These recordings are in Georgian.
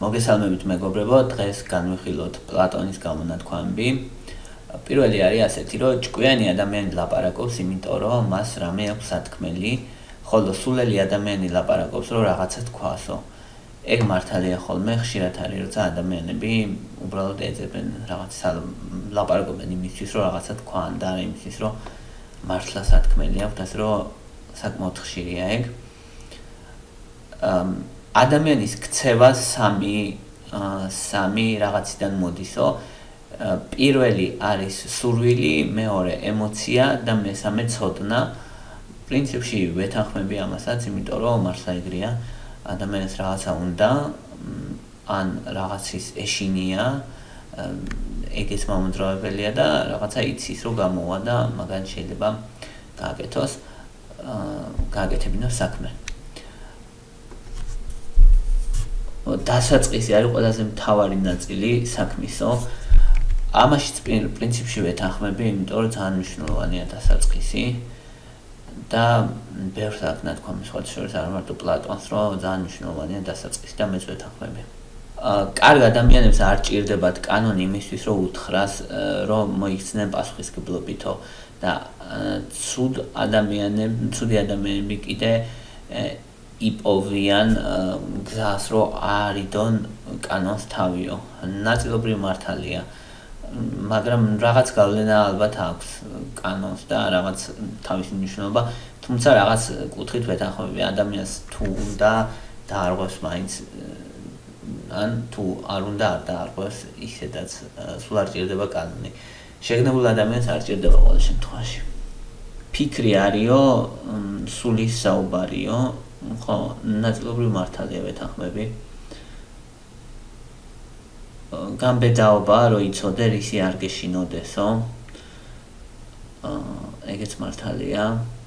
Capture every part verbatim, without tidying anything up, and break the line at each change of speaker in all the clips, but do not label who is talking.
მოგესალმებით მეგობრებო, დღეს განვიხილოთ პლატონის გამონათქვამები. პირველი არის ასეთი, რომ ჭკვიანი ადამიანი ლაპარაკობს, იმიტომ რომ მას რამე აქვს სათქმელი, ხოლო სულელი ადამიანი ლაპარაკობს, რომ რაღაცა თქვასო. ეგ მართალია ხოლმე, ხშირად არის, როცა ადამიანები უბრალოდ ეძებენ რაღაცა ლაპარაკობენ იმისთვის, რომ რაღაცა თქვან და არა იმისთვის, რომ მართლა სათქმელი აქვს, ასე რომ საკმაოდ ხშირია ეგ. ადამიანის ქცევა სამი სამი რაღაციდან მოდისო. პირველი არის სურვილი, მეორე ემოცია და მესამე ცოდნა. პრინციპში ვეთანხმები ამასაც, იმიტომ რომ მართლა ეგრეა, ადამიანს რაღაცა უნდა, ან რაღაცის ეშინია, ეგეც მომძრავებელია და რაღაცა იცის რომ გამოვა და მაგან შეიძლება გააკეთოს, გააკეთებინოს საქმე. დასაწყისი არის ყველაზე მთავარი ნაწილი საქმისო. ამაშიც პრინციპში ვეთანხმები, იმიტომ რომ ძალიან მნიშვნელოვანია დასაწყისი და ბევრს აქვს ნათქვამი სხვა შორის, არა მარტო პლატონს, რომ ძალიან მნიშვნელოვანია დასაწყისი და მეც ვეთანხმები. კარგ ადამიანებს არ ჭირდებათ კანონი იმისთვის, რომ უთხრას, რომ მოიქცნენ პასუხისმგებლობითო და ცუდ ადამიანები, ცუდი ადამიანები კიდე იპოვიან გზას, რომ არიდონ კანონს თავიო. ნაწილობრივ მართალია, მაგრამ რაღაც გავლენა ალბათ აქვს კანონს და რაღაც თავისი მნიშვნელობა, თუმცა რაღაც კუთხით ვეთანხმები, ადამიანს თუ უნდა დაარღვევს მაინც, ან თუ არ უნდა არ დაარღვევს, ისედაც სულ არ ჭირდება კანონი. შეგნებულ ადამიანს არ ჭირდება ყოველ შემთხვევაში. ფიქრი არისო, სულის საუბარიო, ხო, ნაწილობრივ მართალია ვეთანხმები. გამბედაობა, რომ იცოდე, რისი არ გეშინოდესო. ეგეც მართალია.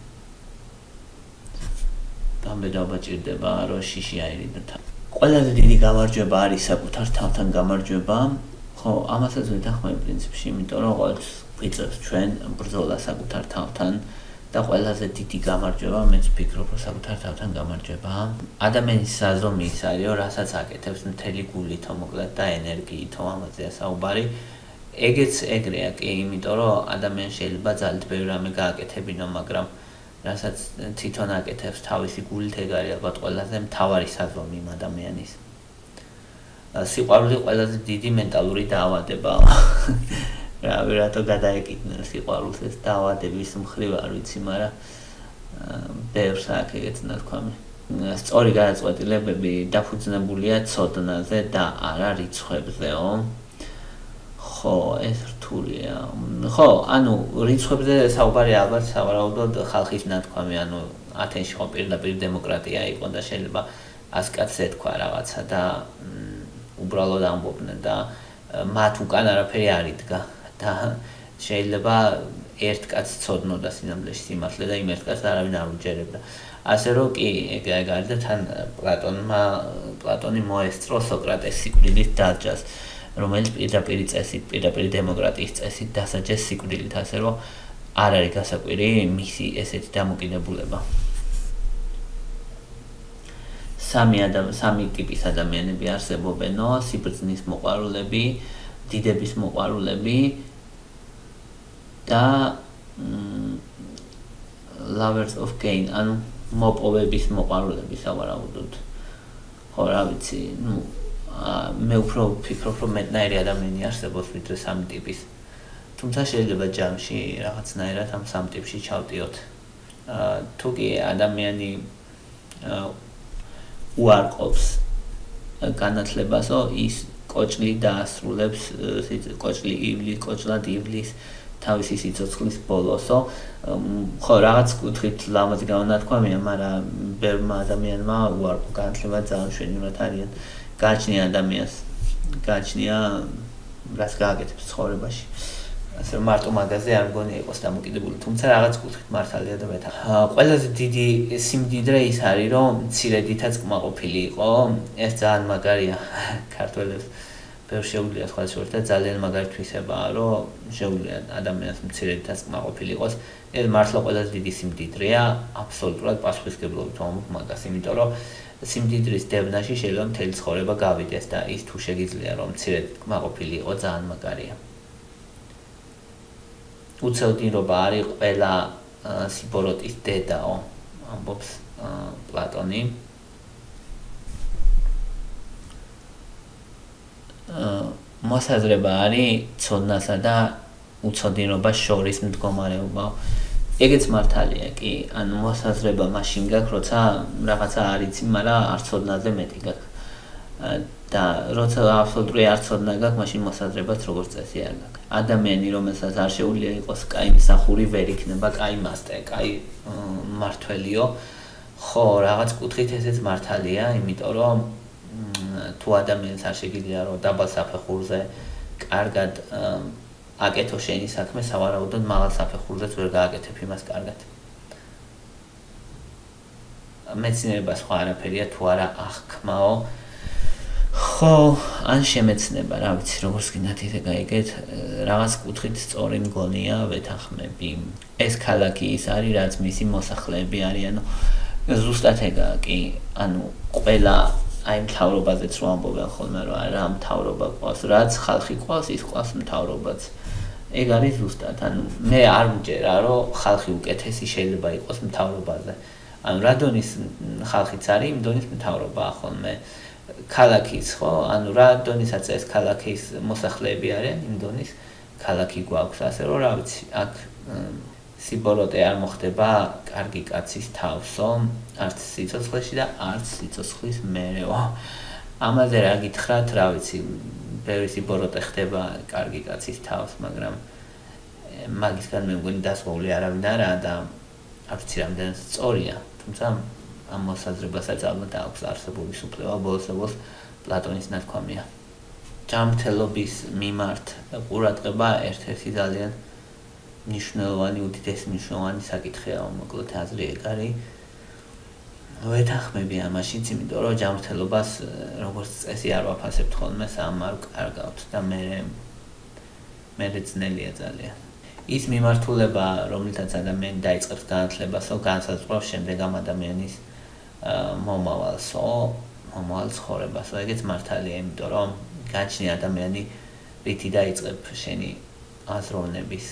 გამბედაობა ჭირდება, რომ შიში აირიდოთ. ყველაზე დიდი გამარჯვება არის საკუთარ თავთან გამარჯვება. ხო, ამასაც ვეთანხმები პრინციპში, იმიტომ რომ ყოველთვის გვიწევს ჩვენ ბრძოლა საკუთარ თავთან და ყველაზე დიდი გამარჯვება, მეც ვფიქრობ, რომ საკუთარ თავთან გამარჯვებაა. ადამიანის საზომი ის არის, რომ რასაც აკეთებს მთელი გულითო, მოკლედ და ენერგიითო, ამაზეა საუბარი. ეგეც ეგრეა კი, იმიტომ რომ ადამიანს შეიძლება ძალით ბევრი რამე გააკეთებინო, მაგრამ რასაც თვითონ აკეთებს თავისი გულით, ეგ არის ალბათ ყველაზე მთავარი საზომი იმ ადამიანის. სიყვარული ყველაზე დიდი მენტალური დაავადებაა. რავი, რატო გადაეკიდნენ სიყვარულს, ეს დაავადების მხრივ არ ვიცი, მაგრამ ბევრს აქვს ეგეც ნათქვამი. სწორი გადაწყვეტილებები დაფუძნებულია ცოდნაზე და არა რიცხვებზეო. ხო, ეს რთულია. ხო, ანუ რიცხვებზე საუბარი ალბათ სავარაუდოდ ხალხის ნათქვამი, ანუ ათენში ხო პირდაპირ დემოკრატია იყო და შეიძლება ას კაცს ეთქვა რაღაცა და უბრალოდ ამბობდნენ და მათ უკან არაფერი არ იდგა. და შეიძლება ერთ კაცს ცოდნოდა სინამდვილეში სიმართლე და იმ ერთ კაცს არავინ არ უჯერებდა. ასე რომ კი, ეგ არის და თან პლატონმა პლატონი მოესწრო სოკრატეს სიკვდილით დაჯას, რომელიც პირდაპირ წესით, პირდაპირ დემოკრატიის წესით დასაჯეს სიკვდილით, ასე რომ არ არის გასაკვირი მისი ესეთი დამოკიდებულება. სამი ადამ სამი ტიპის ადამიანები არსებობენო, სიბრძნის მოყვარულები, დიდების მოყვარულები და lovers of gain, ანუ მოპოვების მოყვარულები სავარაუდოდ. ხო, რა ვიცი, ნუ მე უფრო ვფიქრობ, რომ მეტნაირი ადამიანი არსებობს ვიდრე სამი ტიპის. თუმცა შეიძლება ჯამში რაღაცნაირად ამ სამ ტიპში ჩავდიოთ. თუ კი ადამიანი უარყოფს განათლებასო, ის კოჭლი დაასრულებს, კოჭლი ივლის, კოჭლად ივლის თავისი სიცოცხლის ბოლოსო. ხო, რაღაც კუთხით ლამაზი გამონათქვამია, მაგრამ ბევრმა ადამიანმა უარყო განათლება ძალიან მშვენივრად არიან. გააჩნია ადამიანს, გააჩნია რას გააკეთებს ცხოვრებაში. ასე რომ მარტო მაგაზე არ მგონია იყოს დამოკიდებული, თუმცა რაღაც კუთხით მართალია და ვეთანხმები. ყველაზე დიდი სიმდიდრე ის არის, რომ მცირედითაც კმაყოფილი იყო. ეს ძალიან მაგარია ქართველებს. ბევრ შეუძლია სხვა შორის და ძალიან მაგარი თვისებაა, რომ შეუძლია ადამიანს მცირედითაც კმაყოფილი იყოს. ეს მართლა ყველაზე დიდი სიმდიდრეა, აბსოლუტურად პასუხისმგებლობით ვამბობ მაგას, იმიტომ რომ სიმდიდრის დევნაში შეიძლება მთელი ცხოვრება გავიდეს და ის თუ შეგიძლია რომ მცირედ კმაყოფილი იყო ძალიან მაგარია. უცოდინრობა არის ყველა სიბოროტის დედაო, ამბობს პლატონი. მოსაზრება არის ცოდნასა და უცოდინრობას შორის მდგომარეობა. ეგეც მართალია კი, ანუ მოსაზრება მაშინ გაქვს, როცა რაღაცა არ იცი, მაგრამ არ ცოდნაზე მეტი გაქვს. და როცა აბსოლუტური არ ცოდნა გაქვს, მაშინ მოსაზრებაც როგორც წესი არ გაქვს. ადამიანი, რომელსაც არ შეუძლია იყოს კაი მსახური, ვერ იქნება კაი მასტერი, კაი მართველიო. ხო, რაღაც კუთხით ესეც მართალია, იმიტომ რომ თუ ადამიანს არ შეგიძლია რომ დაბალ საფეხურზე კარგად აკეთო შენი საქმე, სავარაუდოდ მაღალ საფეხურზეც ვერ გააკეთებ იმას კარგად. მეცნიერება სხვა არაფერია თუ არა აღქმაო. ხო, ან შემეცნება, რა ვიცი, როგორც გინდათ ისე გაიგეთ, რაღაც კუთხით სწორი მგონია ვეთანხმები. ეს ქალაქი ის არის, რაც მისი მოსახლეები არიან. ზუსტად ეგაა კი, ანუ ყველა აი მთავრობაზეც რო ამბობენ ხოლმე რომ რა მთავრობა ყავს, რაც ხალხი ყავს, ის ყავს მთავრობაც. ეგ არის ზუსტად, ანუ მე არ მჯერა რომ ხალხი უკეთესი შეიძლება იყოს მთავრობაზე. ანუ რა დონის ხალხიც არის, იმ დონის მთავრობაა ხოლმე. ქალაქიც ხო, ანუ რა დონისაც ეს ქალაქის მოსახლეები არიან, იმ დონის ქალაქი გვაქვს, ასე რომ რა ვიცი, აქ სიბოროტე არ მოხდება კარგი კაცის თავსო, არც სიცოცხლეში და არც სიცოცხლის მერეო. ამაზე რა გითხრათ, რა ვიცი, ბევრი სიბოროტე ხდება კარგი კაცის თავს, მაგრამ მაგისგან მე მგონი დასვეული არავინ არაა და არ ვიცი რამდენად სწორია, თუმცა ამ მოსაზრებასაც ალბათ აქვს არსებული სუფლება, ბოლოს-ბოლოს პლატონის ნათქვამია. ჯანმრთელობის მიმართ ყურადღება ერთ-ერთი ძალიან მნიშვნელოვანი, უდიდესი მნიშვნელოვანი საკითხია, მოკლედ აზრი ეგ არის. ვეთანხმები ამაშიც, იმიტომ რომ ჯანმრთელობას როგორც წესი არ ვაფასებთ ხოლმე, საამარო კარგავთ და მე მე ძნელია ძალიან. ის მიმართულება, რომლითაც ადამიანი დაიწყებს განათლებასო, განსაზღვრავს შემდეგ ამ ადამიანის მომავალსო, მომავალ ცხოვრებასო. ეგეც მართალია, იმიტომ რომ გაჩნია ადამიანი რითი დაიწყებ შენი აზროვნების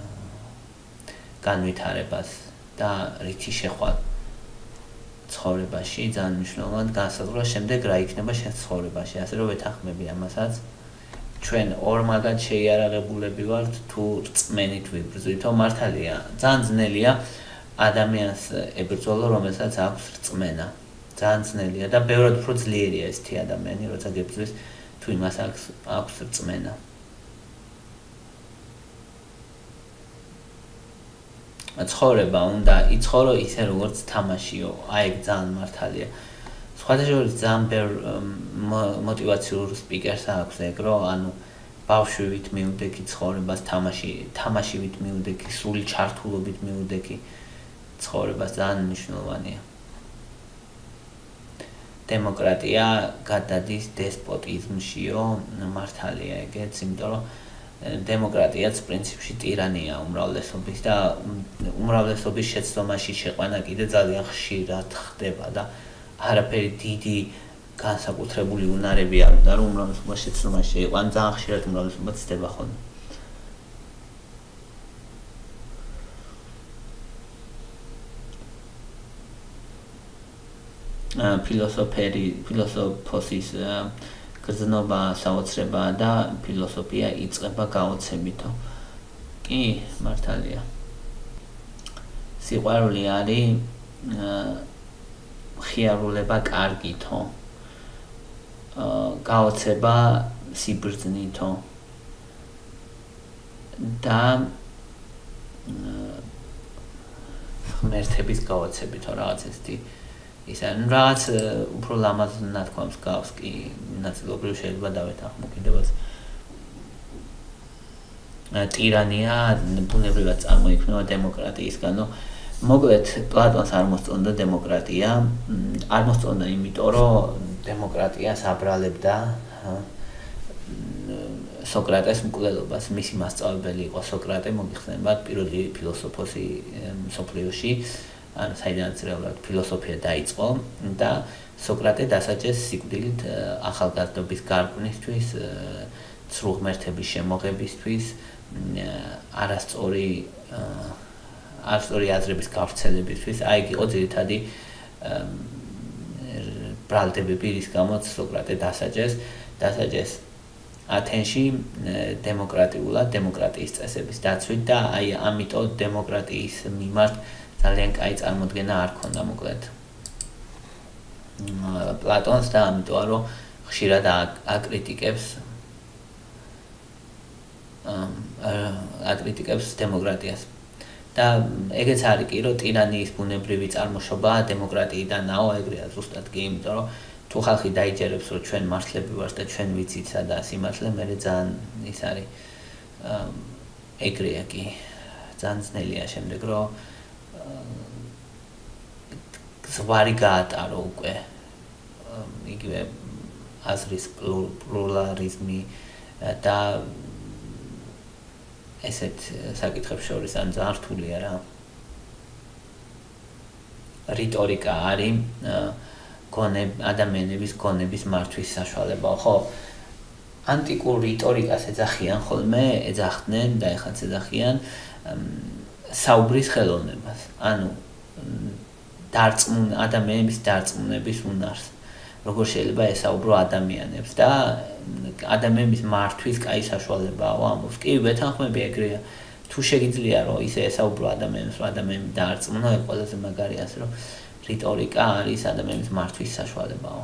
განვითარებას და რითი შეხვალ ცხოვრებაში, ძალიან მნიშვნელოვანი განსაზღვრა შემდეგ რა იქნება შენ ცხოვრებაში, ასე რომ ვეთანხმები ამასაც. ჩვენ ორმაგად შეიარაღებულები ვართ თუ რწმენით ვიბრძვითო, მართალია, ძალიან ძნელია ადამიანს ებრძოლო, რომელსაც აქვს რწმენა. ძალიან ძნელია და ბევრად უფრო ძლიერია ესეთი ადამიანი, როცა გებრძვის თუ იმას აქვს აქვს რწმენა. ცხოვრება უნდა იცხოვრო ისე როგორც თამაშიო, აი ეგ ძალიან მართალია. სხვადასხვა ძალიან ბევრ მოტივაციურ სპიკერს აქვს ეგ რომ ანუ ბავშვივით მიუდექი ცხოვრებას, თამაში თამაშივით მიუდექი, სრული ჩართულობით მიუდექი ცხოვრებას, ძალიან მნიშვნელოვანია. დემოკრატია გადადის დესპოტიზმშიო, მართალია ეგეც, იმიტომ რომ დემოკრატიაც პრინციპში ტირანია უმრავლესობის და უმრავლესობის შეცდომაში შეყვანა კიდე ძალიან ხშირად ხდება და არაფერი დიდი განსაკუთრებული უნარები არ უნდა რომ უმრავლესობა შეცდომაში შეიყვანოს, ძალიან ხშირად უმრავლესობა ცდება ხოლმე. ფილოსოფერი, ფილოსოფოსის გრძნობა, საოცრება და ფილოსოფია იწყება გაოცებითო. კი, მართალია. სიყვარული არის ხიარულება კარგითო. გაოცება სიბრძნითო. და ღმერთების გაოცებითო რაღაც ესეთი ისა რაც უფრო ლამაზ ნათქვამს გავს კი ნაწილობრივ შეიძლება დავეთანხმო კიდევაც ტირანია ბუნებრივად წარმოიქმნება დემოკრატიისგანო მოკლედ პლატონს არ მოსწონდა დემოკრატია არ მოსწონდა იმიტომ რომ დემოკრატიას აბრალებდა სოკრატეს მკვლელობას მისი მასწავლებელი იყო სოკრატე მოგიხსენებათ პირველი ფილოსოფოსი მსოფლიოში ანუ საიდანაც რეალურად ფილოსოფია დაიწყო და სოკრატე დასაჯეს სიკვდილით ახალგაზრდობის გარყვნისთვის, ცრუ ღმერთების შემოღებისთვის, არასწორი არასწორი აზრების გავრცელებისთვის. აი იყო ძირითადი ბრალდებები, რის გამოც სოკრატე დასაჯეს, დასაჯეს ათენში დემოკრატიულად, დემოკრატიის წესების დაცვით და აი ამიტომ დემოკრატიის მიმართ ძალიან კაი წარმოდგენა არ ქონდა მოკლედ პლატონს და ამიტომ რომ ხშირად აკრიტიკებს აკრიტიკებს დემოკრატიას. და ეგეც არის კი რომ ტირანიის ბუნებრივი წარმოშობაა დემოკრატიიდანაო, ეგრეა ზუსტად კი, იმიტომ რომ თუ ხალხი დაიჯერებს რომ ჩვენ მართლები ვართ და ჩვენ ვიცით სადა სიმართლე, მე ძალიან ის არის ეგრეა კი ძალიან ძნელია შემდეგ რომ ზღვარი გაატარო უკვე იგივე აზრის პლურალიზმი და ესეთ საკითხებს შორის ან ძალიან რთულია რა. რიტორიკა არის გონებ ადამიანების გონების მართვის საშუალება, ხო? ანტიკურ რიტორიკას ეძახიან ხოლმე, ეძახდნენ და ეხლაც ეძახიან საუბრის ხელოვნებას. ანუ დარწმუნ ადამიანების დარწმუნების უნარს. როგორ შეიძლება ესაუბრო ადამიანებს და ადამიანების მართვის კაი საშუალებაა ამბობს. კი, ვეთანხმები ეგრეა. თუ შეგიძლია რომ ისე ესაუბრო ადამიანებს, რომ ადამიანები დაარწმუნო, ეგ ყველაზე მაგარი ასე რომ რიტორიკა არის ადამიანების მართვის საშუალებაა.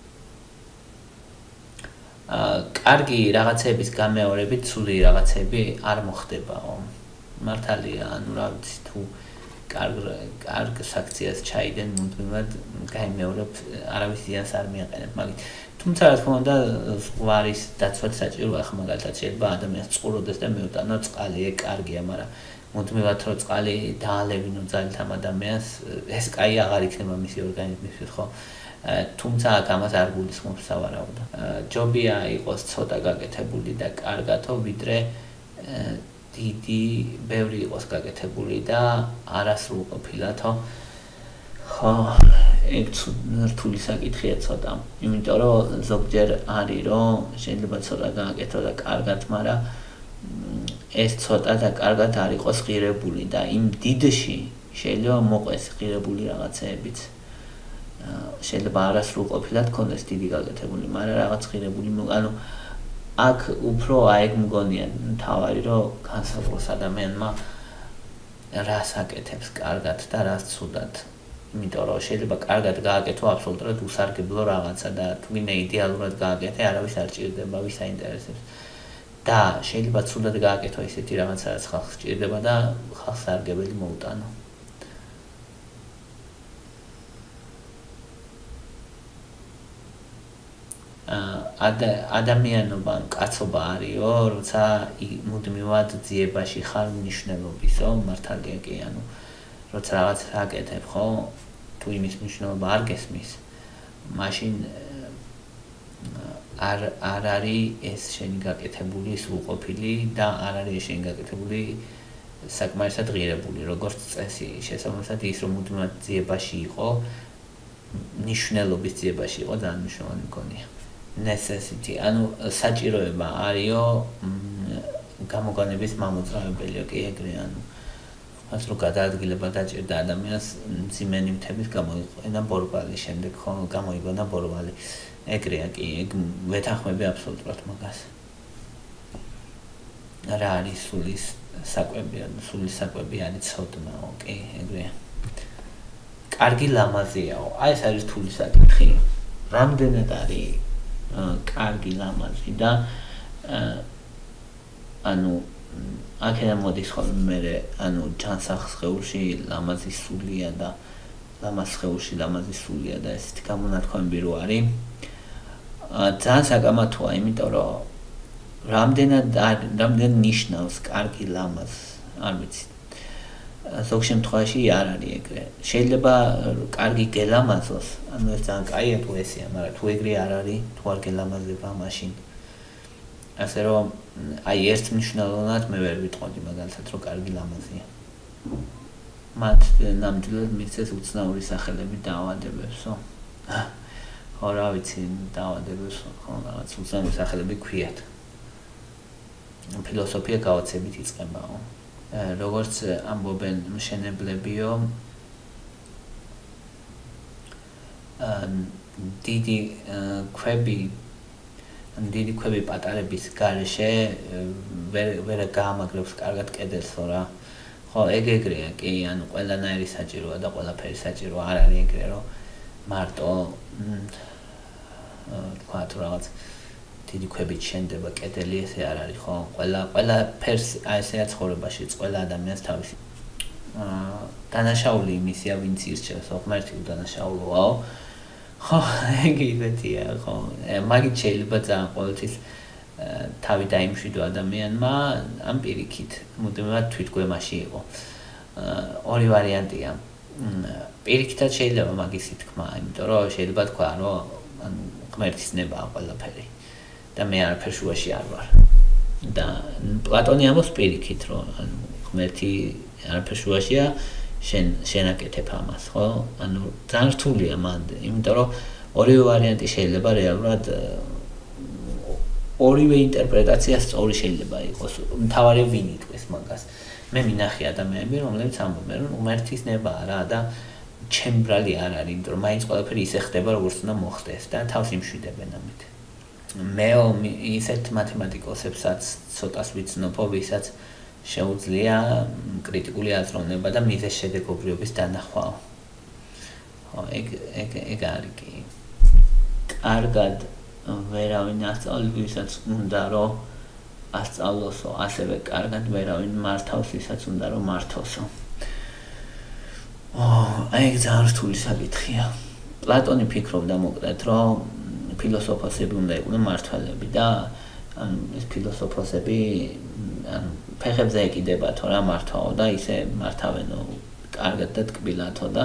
აა, კარგი რაღაცების გამეორებით ცუდი რაღაცები არ მოხდებაო. მართალია, ანუ რა ვიცი თუ კარგ კარგ საქციას ჩაიდენ მუდმივად გაიმეორებ, არავის ზიანს არ მიაყენებ მაგით. თუმცა რა თქმა უნდა ზღვარის დაცვაც საჭიროა, ხა მაგალითად შეიძლება ადამიანს წყუროდეს და მეუტანო წყალი, ეგ კარგია, მაგრამ მუდმივად რომ წყალი დაალევინო ძალით ამ ადამიანს, ეს კაი აღარ იქნება მისი ორგანიზმისთვის, ხო? თუმცა აქ ამას არ გულისხმობს სავარაუდო. ჯობია იყოს ცოტა გაკეთებული და კარგათო, ვიდრე დიდი, ბევრი იყოს გაკეთებული და არასრულყოფილათო. ხო, ეგ რთული საკითხია ცოტა. იმიტომ რომ ზოგჯერ არის რომ შეიძლება ცოტა გააკეთო და კარგად, მაგრამ ეს ცოტა და კარგად არ იყოს ღირებული და იმ დიდში შეიძლება მოყვეს ღირებული რაღაცეებიც. შეიძლება არასრულყოფილად ქონდეს დიდი გაკეთებული, მაგრამ რაღაც ღირებული, ანუ აქ უფრო აეგ მგონია თავარი რომ განსაზღვროს ადამიანმა რას აკეთებს კარგად და რას ცუდად. იმიტომ რომ შეიძლება კარგად გააკეთო აბსოლუტურად უსარგებლო რაღაცა და თუ გინდა იდეალურად გააკეთე, არავის არ ჭირდება, ვის აინტერესებს. და შეიძლება ცუდად გააკეთო ისეთი რაღაცა, რაც ხალხს ჭირდება და ხალხს სარგებელი მოუტანო. ადამიანობა კაცობა არისო, როცა მუდმივად ძიებაში ხარ მნიშვნელობისო, მართალია კი, ანუ როცა რაღაც აკეთებ, ხო, თუ იმის მნიშვნელობა არ გესმის, მაშინ არ არ არის ეს შენი გაკეთებული სრულყოფილი და არ არის ეს შენი გაკეთებული საკმარისად ღირებული, როგორც წესი, შესაბამისად ის რომ მუდმივად ძიებაში იყო, მნიშვნელობის ძიებაში იყო, ძალიან მნიშვნელოვანი მგონია. necessity, ანუ საჭიროება არისო გამოგონების მამოძრავებელია კი ეგრე, ანუ მას რო გადაადგილება დაჭირდა ადამიანს მძიმე ნივთების გამოიყენა ბორბალი, შემდეგ ხო გამოიგონა ბორბალი. ეგრეა კი, ეგ ვეთანხმები აბსოლუტურად მაგას. რა არის სულის საკვები, სულის საკვები არის ცოდნაო, კი, ეგრეა. კარგი ლამაზიაო, აი ეს არის რთული საკითხი. რამდენად არის კარგი ლამაზი და ანუ აქედან მოდის ხოლმე მე ანუ ჯანსაღ სხეულში ლამაზი სულია და ლამაზ სხეულში ლამაზი სულია და ესეთი გამონათქვამები რო არის ძალიან საკამათოა, იმიტომ რომ რამდენად რამდენ ნიშნავს კარგი ლამაზ, არ ვიცი. ზოგ შემთხვევაში არ არის ეგრე. შეიძლება კარგი გელამაზოს, ანუ ეს ძალიან კაია თუ ესეა, მაგრამ თუ ეგრე არ არის, თუ არ გელამაზება მაშინ. ასე რომ აი ერთ მნიშვნელოვნად მე ვერ ვიტყოდი მაგალითად რომ კარგი ლამაზია. მათ ნამდვილად მისცეს უცნაური სახელები დაავადებებსო. ხო, რა ვიცი, დაავადებებს ხო რაღაც უცნაური სახელები ქვიათ. ფილოსოფია გავაცებით იწყებაო. როგორც ამბობენ მშენებლებიო, დიდი ქვები დიდი ქვები პატარების გარეშე ვერ ვერ გაამაგრებს კარგად კედელსო რა. ხო, ეგ ეგრეა კი, ანუ ყველანაირი საჭიროა და ყველაფერი საჭირო არ არის ეგრე, რომ მარტო თქვა თუ რაღაც დიდი ქვებით შენდება კედელი, ესე არ არის, ხო? ყველა ყველა ფერს აი ესეა ცხოვრებაში, ყველა ადამიანს თავისი აა დანაშაული იმისია, ვინც ირჩევს, ხო, ღმერთი უდანაშაულოაო. ხო, ეგ იგივეა, ხო. მაგით შეიძლება ძალიან ყოველთვის თავი დაიმშვიდო ადამიანმა ამ პირიქით, მუდმივად თვითგვემაში იყო. ორი ვარიანტია. პირიქითაც შეიძლება მაგის თქმა, იმიტომ რომ შეიძლება თქვა, რომ ანუ ღმერთის ნებაა ყველაფერი და მე არაფერ შუაში არ ვარ. და პლატონი ამბობს პირიქით, რომ ანუ ღმერთი არაფერ შუაშია, შენ შენაკეთებ ამას, ხო? ანუ ძალიან რთულია მანდ, იმიტომ რომ ორივე ვარიანტი შეიძლება რეალურად ორივე ინტერპრეტაცია სწორი შეიძლება იყოს. მთავარია ვინ იტყვის მაგას. მე მინახე ადამიანები, რომლებიც ამბობენ, რომ ღმერთის ნებაა რა და ჩემ ბრალი არ არის, იმიტომ რომ მაინც ყველაფერი ისე ხდება, როგორც უნდა მოხდეს და თავს იმშვიდებენ ამით. მე ისეთ მათემატიკოსებსაც ცოტას ვიცნობ, ვისაც შეუძლია კრიტიკული აზროვნება და მიზეზშედეგობრიობის დანახვა. ხო, ეგ ეგ ეგ არის კი. კარგად ვერავინ ასწავლებს, ვისაც უნდა რომ ასწავლოსო, ასევე კარგად ვერავინ მართავს, ვისაც უნდა რომ მართოსო. აი, ეგ ძალიან რთული საკითხია. პლატონი ფიქრობდა მოკლედ, რომ ფილოსოფოსები უნდა იყვნენ მართველები და ანუ ეს ფილოსოფოსები ანუ ფეხებზე ეკიდებათო რა მართვაო და ისე მართავენო კარგად და ტკბილათო და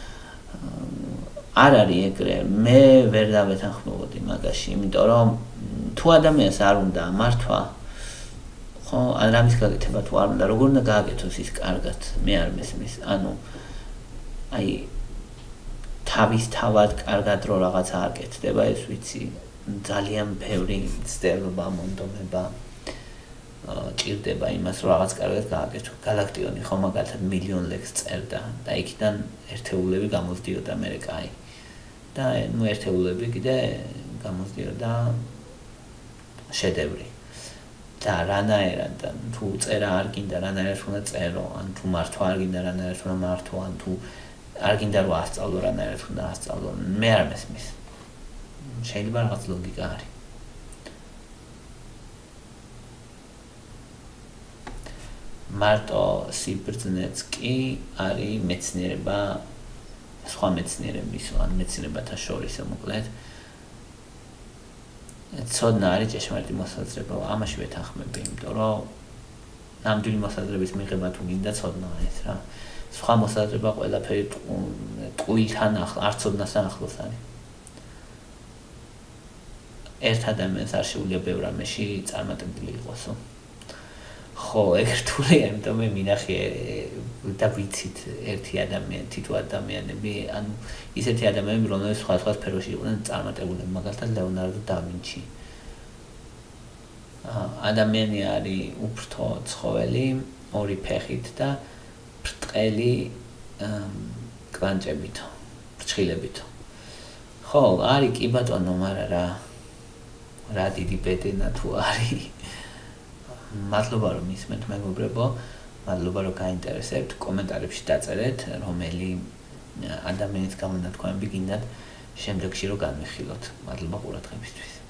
არ არის ეგრე. მე ვერ დავეთანხმებოდი მაგაში, იმიტომ რომ თუ ადამიანს არ უნდა მართვა, ხო, ან რამის გაკეთება თუ არ უნდა, როგორ უნდა გააკეთოს ის კარგად, მე არ მესმის. ანუ აი თავისთავად კარგად რო რაღაცა აკეთდება, ეს ვიცი, ძალიან ბევრი ცდელობა, მონდომება ჭირდება იმას, რომ რაღაც კარგად გააკეთო. გალაქტიონი ხო მაგალითად მილიონ ლექს წერდა და იქიდან ერთეულები გამოსდიოდა ამერიკაი. და ნუ ერთეულები კიდე გამოსდიოდა შედევრი. და რანაირად თუ წერა არ გინდა, რანაირად უნდა წერო, ან თუ მართვა არ გინდა, რანაირად უნდა მართო, ან თუ არ გინდა რომ ასწავლო, რანაირად უნდა ასწავლო, მე არ მესმის. შეიძლება რაღაც ლოგიკა არის. მარტო სიბრძნეც კი არის მეცნიერება, სხვა მეცნიერების, ან მეცნიერებათა შორის მოკლედ. ცოდნა არის ჭეშმარიტი მოსაზრება, ამაში ვეთანხმები, იმიტომ რომ ნამდვილი მოსაზრების მიღება თუ გინდა ცოდნაა ეს რა. სხვა მოსაზრება ყველაფერი ტყუილთან ახლა, არ ცოდნასთან ახლოს არის. ერთ ადამიანს არ შეუძლია ბევრ რამეში წარმატებული იყოსო. ხო, ეგ რთულია, იმიტომ მე მინახე და ვიცით ერთი ადამიანი, თითო ადამიანები, ანუ ისეთი ადამიანები, რომლებიც სხვადასხვა სფეროში იყვნენ წარმატებულები, მაგალითად ლეონარდო და ვინჩი. ადამიანი არის უფრთო ცხოველი, ორი ფეხით და ბრტყელი კვანჭებით, ფრჩხილებით. ხო, არის კი ბატონო, მაგრამ რა რა დიდი ბედენა თუ არის. მადლობა რომ ისმენთ მეგობრებო, მადლობა რომ გაინტერესებთ, კომენტარებში დაწერეთ, რომელი ადამიანის გამონათქვამები გინდათ შემდეგში რომ განვიხილოთ. მადლობა ყურადღებისთვის.